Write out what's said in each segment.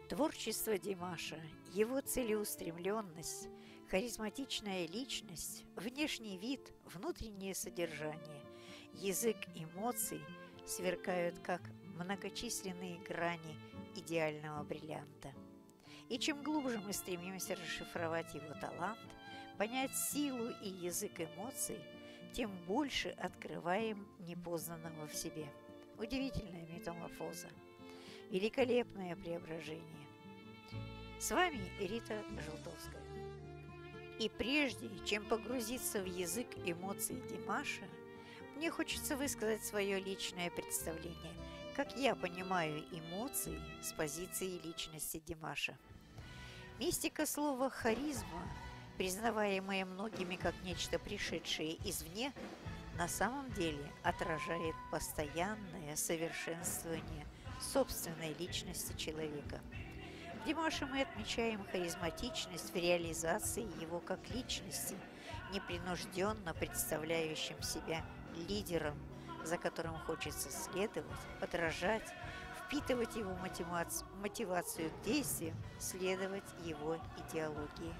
Творчество Димаша, его целеустремленность, харизматичная личность, внешний вид, внутреннее содержание, язык эмоций сверкают, как многочисленные грани идеального бриллианта. И чем глубже мы стремимся расшифровать его талант, понять силу и язык эмоций, тем больше открываем непознанного в себе. Удивительная метаморфоза, великолепное преображение. С вами Рита Желтовская. И прежде чем погрузиться в язык эмоций Димаша, мне хочется высказать свое личное представление, как я понимаю эмоции с позиции личности Димаша. Мистика слова «харизма», признаваемая многими как нечто пришедшее извне, на самом деле отражает постоянное совершенствование собственной личности человека. В Димаше мы отмечаем харизматичность в реализации его как личности, непринужденно представляющим себя лидером, за которым хочется следовать, подражать, впитывать его мотивацию к действиям, следовать его идеологии.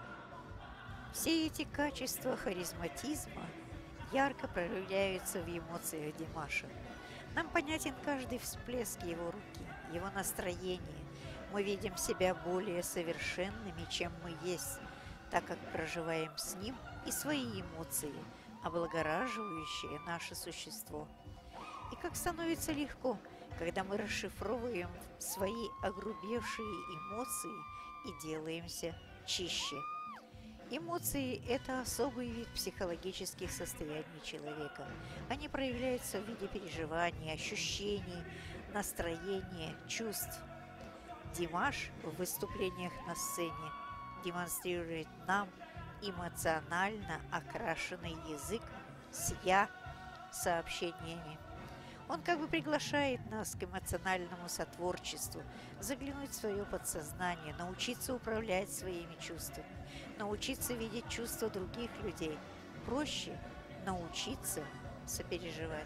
Все эти качества харизматизма ярко проявляются в эмоциях Димаша. Нам понятен каждый всплеск его руки, его настроение. Мы видим себя более совершенными, чем мы есть, так как проживаем с ним и свои эмоции, облагораживающие наше существо. И как становится легко, когда мы расшифровываем свои огрубевшие эмоции и делаемся чище. Эмоции – это особый вид психологических состояний человека. Они проявляются в виде переживаний, ощущений, настроения, чувств. Димаш в выступлениях на сцене демонстрирует нам эмоционально окрашенный язык с «я» сообщениями. Он как бы приглашает нас к эмоциональному сотворчеству, заглянуть в свое подсознание, научиться управлять своими чувствами, научиться видеть чувства других людей, проще научиться сопереживать.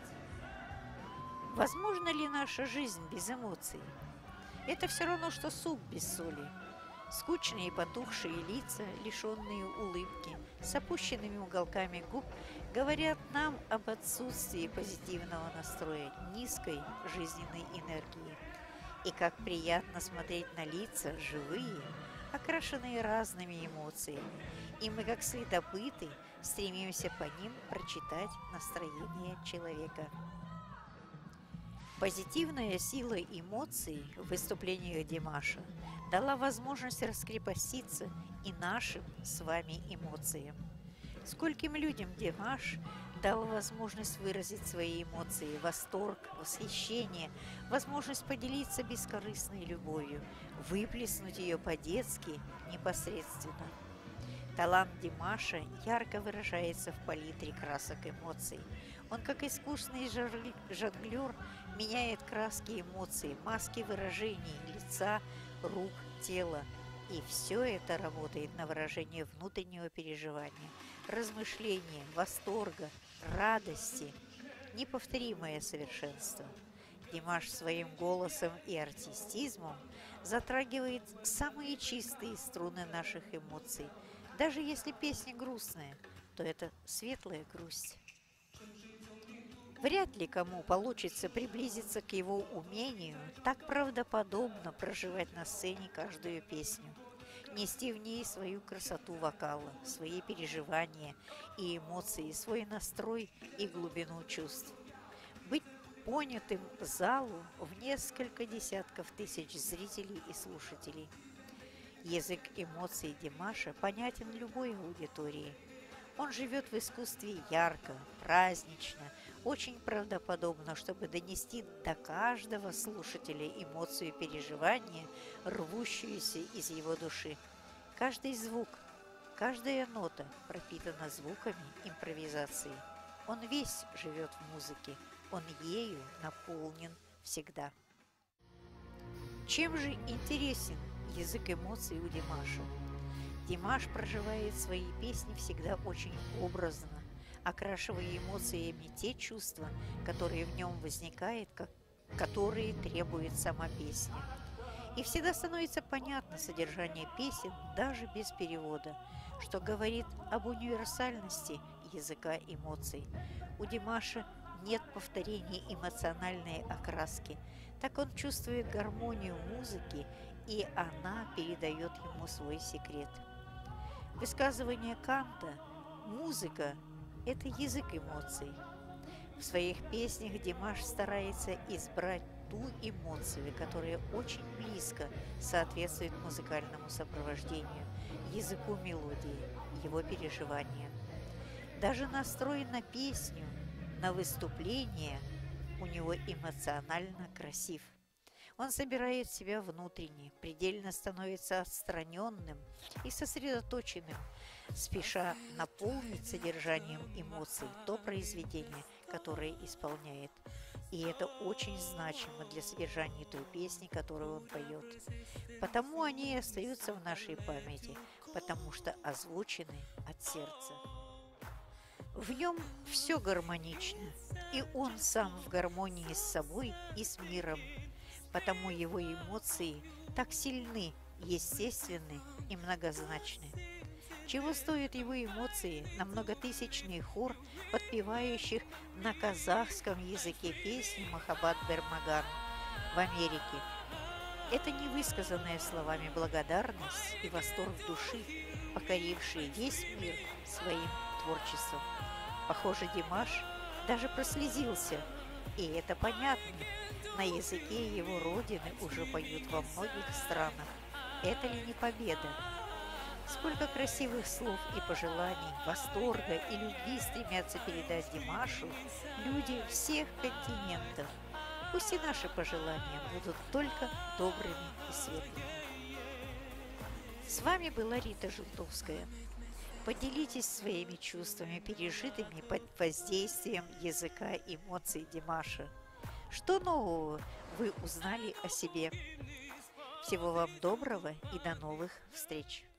Возможно ли наша жизнь без эмоций? Это все равно, что суп без соли. Скучные и потухшие лица, лишенные улыбки, с опущенными уголками губ, говорят нам об отсутствии позитивного настроя, низкой жизненной энергии. И как приятно смотреть на лица живые, окрашенные разными эмоциями, и мы, как следопыты, стремимся по ним прочитать настроение человека. Позитивная сила эмоций в выступлениях Димаша дала возможность раскрепоститься и нашим с вами эмоциям. Скольким людям Димаш дал возможность выразить свои эмоции, восторг, восхищение, возможность поделиться бескорыстной любовью, выплеснуть ее по-детски непосредственно. Талант Димаша ярко выражается в палитре красок эмоций. Он, как искусный жонглер, меняет краски эмоций, маски выражений лица, рук, тела. И все это работает на выражение внутреннего переживания, размышления, восторга, радости. Неповторимое совершенство. Димаш своим голосом и артистизмом затрагивает самые чистые струны наших эмоций. Даже если песня грустная, то это светлая грусть. Вряд ли кому получится приблизиться к его умению так правдоподобно проживать на сцене каждую песню, нести в ней свою красоту вокала, свои переживания и эмоции, свой настрой и глубину чувств. Быть понятым залу в несколько десятков тысяч зрителей и слушателей. Язык эмоций Димаша понятен любой аудитории. Он живет в искусстве ярко, празднично, очень правдоподобно, чтобы донести до каждого слушателя эмоцию переживания, рвущуюся из его души. Каждый звук, каждая нота пропитана звуками импровизации. Он весь живет в музыке, он ею наполнен всегда. Чем же интересен язык эмоций у Димаша? Димаш проживает свои песни всегда очень образно, окрашивая эмоциями те чувства, которые в нем возникают, которые требует сама песня. И всегда становится понятно содержание песен даже без перевода, что говорит об универсальности языка эмоций. У Димаша нет повторений эмоциональной окраски, так он чувствует гармонию музыки, и она передает ему свой секрет. Высказывание Канта «Музыка– это язык эмоций». В своих песнях Димаш старается избрать ту эмоцию, которая очень близко соответствует музыкальному сопровождению, языку мелодии, его переживаниям. Даже настрой на песню, на выступление у него эмоционально красив. Он собирает себя внутренне, предельно становится отстраненным и сосредоточенным, спеша наполнить содержанием эмоций то произведение, которое исполняет. И это очень значимо для содержания той песни, которую он поет. Потому они и остаются в нашей памяти, потому что озвучены от сердца. В нем все гармонично, и он сам в гармонии с собой и с миром. Потому его эмоции так сильны, естественны и многозначны. Чего стоят его эмоции на многотысячный хор, подпевающих на казахском языке песни «Махаббат Бермаган» в Америке? Это невысказанная словами благодарность и восторг души, покорившие весь мир своим творчеством. Похоже, Димаш даже прослезился, и это понятно. На языке его родины уже поют во многих странах. Это ли не победа? Сколько красивых слов и пожеланий, восторга и любви стремятся передать Димашу люди всех континентов. Пусть и наши пожелания будут только добрыми и светлыми. С вами была Рита Желтовская. Поделитесь своими чувствами, пережитыми под воздействием языка эмоций Димаша. Что нового вы узнали о себе? Всего вам доброго и до новых встреч!